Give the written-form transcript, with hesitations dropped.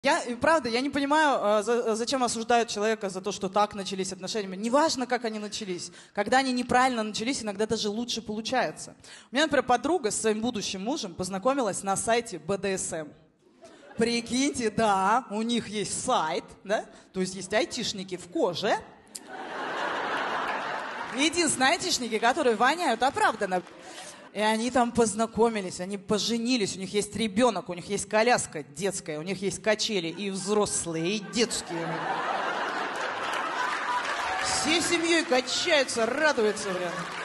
Правда, я не понимаю, зачем осуждают человека за то, что так начались отношения. Неважно, как они начались. Когда они неправильно начались, иногда даже лучше получается. У меня, например, подруга с своим будущим мужем познакомилась на сайте BDSM. Прикиньте, да, у них есть сайт, да? То есть есть айтишники в коже. Единственные айтишники, которые воняют оправданно. И они там познакомились, они поженились, у них есть ребенок, у них есть коляска детская, у них есть качели и взрослые, и детские. Всей семьей качаются, радуются, блин.